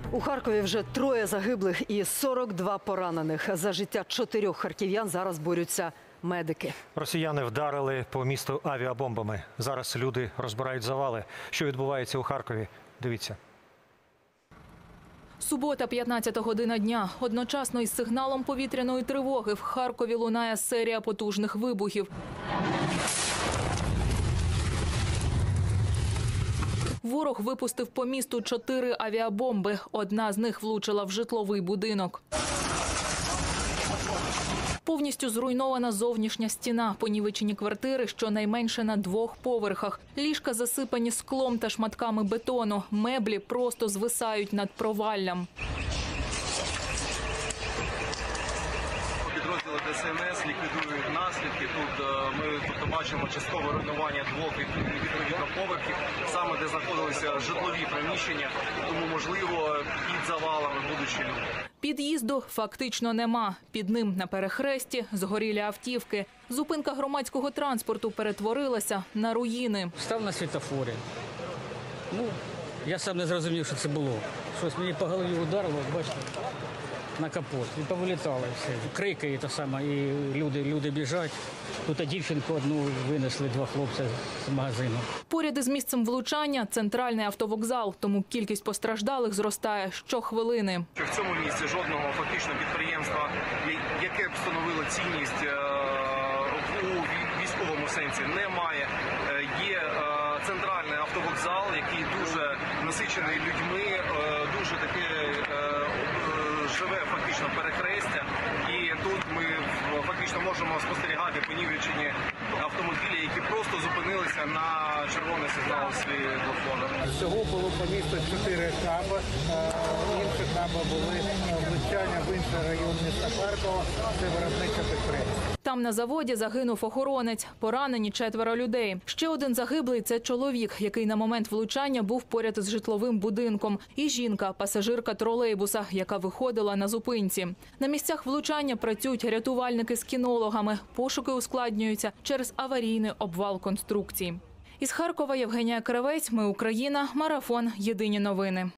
У Харкові вже 3 загиблих і 42 поранених. За життя 4 харків'ян зараз борються медики. Росіяни вдарили по місту авіабомбами. Зараз люди розбирають завали. Що відбувається у Харкові? Дивіться. Субота, 15 година дня. Одночасно із сигналом повітряної тривоги в Харкові лунає серія потужних вибухів. Ворог випустив по місту 4 авіабомби. Одна з них влучила в житловий будинок. Повністю зруйнована зовнішня стіна, понівечені квартири щонайменше на 2 поверхах. Ліжка засипані склом та шматками бетону. Меблі просто звисають над проваллям. Підрозділи ДСНС ліквідують наслідки. Тут ми бачимо часткове руйнування 2 відповідно поверхів, саме де знаходилися житлові приміщення, тому, можливо, під завалами будучи люди. Під'їзду фактично нема. Під ним на перехресті згорілі автівки. Зупинка громадського транспорту перетворилася на руїни. Став на світофорі. Я сам не зрозумів, що це було. Щось мені по голові ударило, бачите, на капот. І повилітало все. Крики і те саме, і люди біжать. Тут дівчинку одну винесли 2 хлопці з магазину. Поряд із місцем влучання – центральний автовокзал, тому кількість постраждалих зростає щохвилини. В цьому місці жодного фактично підприємства, яке б встановило цінність у військовому сенсі, немає. Є центральний автовокзал, який дуже насичений людьми, дуже таке живе фактично перехрестя. І тут ми фактично можемо спостерігати понівечені автомобілі, які просто зупинилися на червоний сигнал світлофора. Всього було по місту 4 КАБ. Інші КАБ були влучання в інший район міста Харкова. Це виробниче підприємство. Там на заводі загинув охоронець. Поранені 4 людей. Ще один загиблий – це чоловік, який на момент влучання був поряд із житловим будинком. І жінка, пасажирка тролейбуса, яка виходила на зупинці. На місцях влучання працюють рятувальники з кінологами. Пошуки ускладнюються через аварійний обвал конструкцій. Із Харкова Євгенія Кравець. Ми Україна. Марафон. Єдині новини.